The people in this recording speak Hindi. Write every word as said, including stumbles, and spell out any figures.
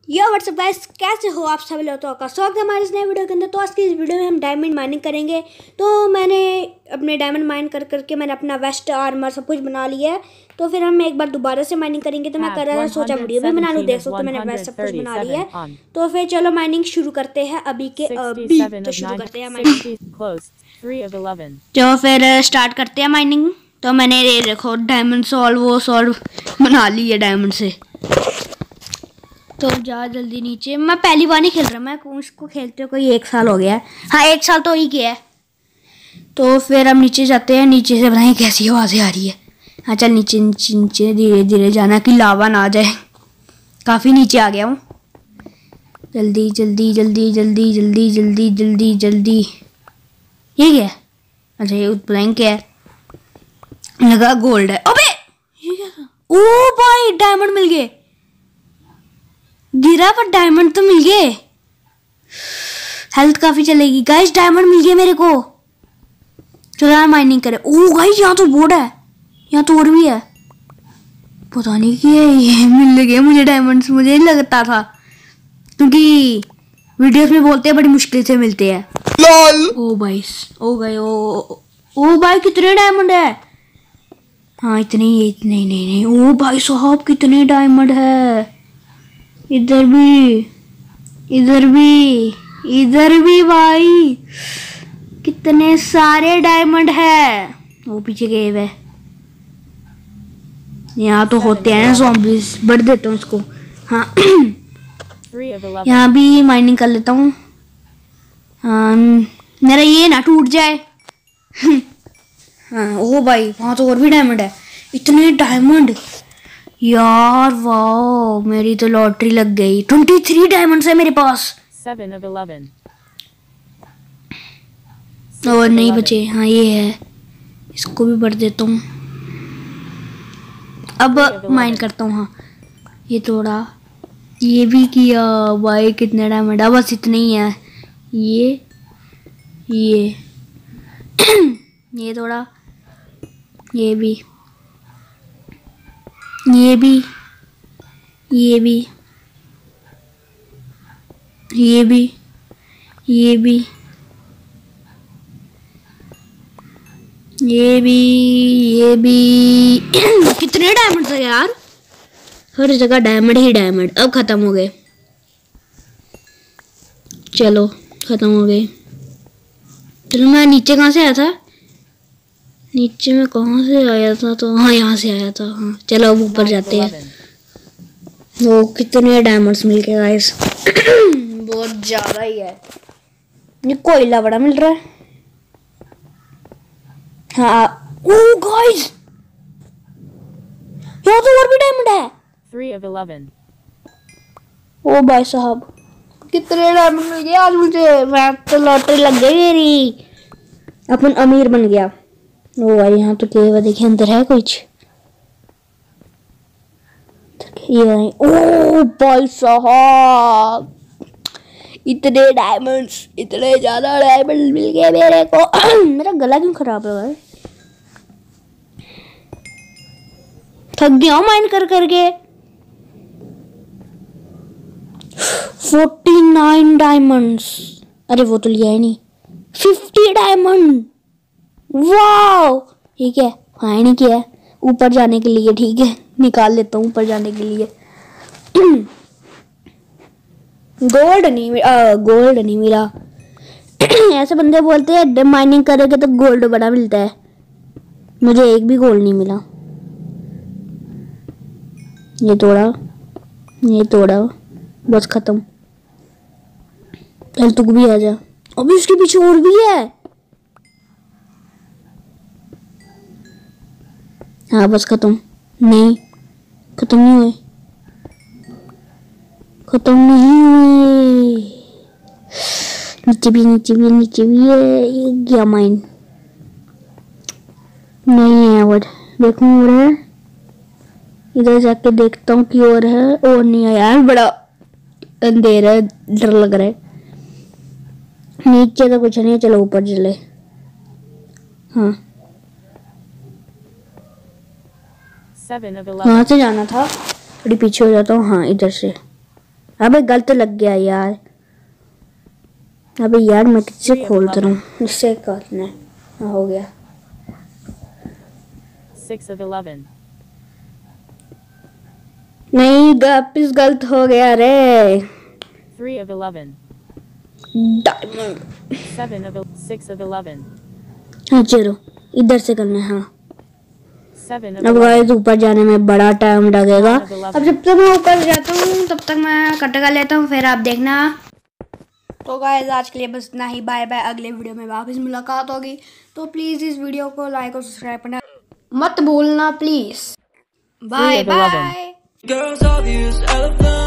यो व्हाट्सअप गाइस, कैसे हो आप सभी लोगों का स्वागत है हमारे इस नए वीडियो के अंदर। तो आज की इस वीडियो में हम डायमंड माइनिंग करेंगे। तो मैंने अपने डायमंड माइन कर करके मैंने अपना वेस्ट आर्मर सब कुछ बना लिया है। तो फिर हम एक बार दोबारा से माइनिंग करेंगे। तो मैं कर रहा था सोचा वीडियो भी बना लूँ, देख सकते हो मैंने वेस्ट सब कुछ बना लिया है। तो फिर चलो माइनिंग शुरू करते हैं अभी के अभी तो शुरू करते हैं माइनिंग। तो फिर स्टार्ट करते हैं माइनिंग। तो मैंने ये देखो डायमंड सॉल्व वो सॉल्व बना ली है डायमंड से। तो जा जल्दी नीचे। मैं पहली बार नहीं खेल रहा, मैं उसको खेलते कोई एक साल हो गया है। हाँ एक साल तो ही किया है। तो फिर हम नीचे जाते हैं। नीचे से बताएं कैसी आवाज़ें आ रही है। हाँ चल नीचे नीचे नीचे धीरे धीरे जाना कि लावा ना आ जाए। काफ़ी नीचे आ गया हूँ। जल्दी जल्दी जल्दी जल्दी जल्दी जल्दी जल्दी जल्दी। ये क्या है? अच्छा ये ब्लैंक क्या है? लगा गोल्ड है। अबे ये क्या था? ओ भाई डायमंड मिल गए। गिरा पर डायमंड तो मिल गए। हेल्थ काफी चलेगी गाइस। डायमंड मिल गए मेरे को। चलो माइनिंग करें। ओ गाइस यहाँ तो बोर्ड है, यहाँ तो और भी है। पता नहीं क्या ये मिल गए मुझे डायमंड्स। मुझे नहीं लगता था क्योंकि वीडियोस में बोलते हैं बड़ी मुश्किल से मिलते हैं। ओ भाई ओ गए ओ ओ भाई कितने डायमंड है? हाँ इतने ही इतने ही नहीं नहीं। ओ भाई साहब कितने डायमंड है। इधर भी इधर भी इधर भी भाई कितने सारे डायमंड है। वो पीछे गए हुए यहाँ तो होते हैं ज़ॉम्बीज़। बढ़ देता हूँ उसको। हाँ यहाँ भी माइनिंग कर लेता हूँ। हाँ मेरा ये ना टूट जाए। हाँ ओ भाई वहाँ तो और भी डायमंड है। इतने डायमंड यार वाह, मेरी तो लॉटरी लग गई। ट्वेंटी थ्री डायमंड्स है मेरे पास। Seven of eleven. और नहीं बचे। हाँ ये है, इसको भी बढ़ देता हूँ। अब माइन करता हूँ। हाँ ये थोड़ा ये भी किया भाई। कितने डायमंड है? बस इतने ही है। ये ये ये थोड़ा ये भी ये भी ये भी ये भी ये भी ये भी ये भी कितने डायमंड है यार? हर जगह डायमंड ही डायमंड। अब खत्म हो गए। चलो खत्म हो गए। चलो मैं नीचे कहाँ से आया था? नीचे में कहाँ से आया था? तो हाँ यहाँ से आया था। हाँ चलो अब ऊपर जाते हैं। वो कितने डायमंड्स मिल गए गाइस। बहुत ज़्यादा ही है। ये कोयला बड़ा मिल रहा है। हाँ ओ गाइस यहाँ तो और भी डायमंड है। Three of eleven. ओ भाई साहब कितने डायमंड मिल गए आज मुझे। मैं तो लॉटरी लग गई मेरी। अपन अमीर बन गया। ओ भाई यहाँ तो क्या देखिए अंदर है कुछ। ये नहीं। ओ भाई साहब इतने डायमंड्स, इतने ज्यादा डायमंड मिल गए मेरे को। मेरा गला क्यों खराब है भाई? थक गया हूँ माइन कर करके। Forty nine diamonds. अरे वो तो लिया ही नहीं। Fifty diamond. वाओ ठीक है। हाँ नहीं किया ऊपर जाने के लिए। ठीक है निकाल लेता हूँ ऊपर जाने के लिए। गोल्ड नहीं मिला। गोल्ड नहीं मिला। ऐसे बंदे बोलते हैं माइनिंग करोगे तो गोल्ड बड़ा मिलता है। मुझे एक भी गोल्ड नहीं मिला। ये तोड़ा ये तोड़ा बस खत्म। चल तू भी आ जा। अभी उसके पीछे और भी है। हाँ बस खत्म। नहीं खत्म नहीं हुए। खत्म नहीं हुए। नीचे भी नीचे भी नीचे भी है। ये गया माइन नहीं है। और देखूं और है। इधर जाके देखता हूँ कि और है। और नहीं है यार, बड़ा अंधेरा है, डर लग रहा है। नीचे तो कुछ नहीं है। चलो ऊपर चले। हाँ Seven of eleven. वहाँ से जाना था। थोड़ी पीछे हो जाता हूँ। हाँ इधर से अबे गलत लग गया यार। अबे यार मैं किससे खोल रहा हूँ, इससे करना है। हो गया। Six of eleven. नहीं वापिस गलत हो गया रे। Three of eleven. Diamond. Seven of el- six of eleven. हाँ चलो इधर से करना है। हाँ Seven of अब eleven. गाइस ऊपर जाने में बड़ा टाइम लगेगा। Nine of eleven. अब जब तक मैं ऊपर जाता हूँ तब तक मैं कट कर लेता हूँ, फिर आप देखना। तो गाइस आज के लिए बस इतना ही। Bye bye. अगले वीडियो में वापस मुलाकात होगी। तो प्लीज़ इस वीडियो को लाइक और सब्सक्राइब करना मत भूलना please. Three by of eleven. Bye. Girls obvious elephant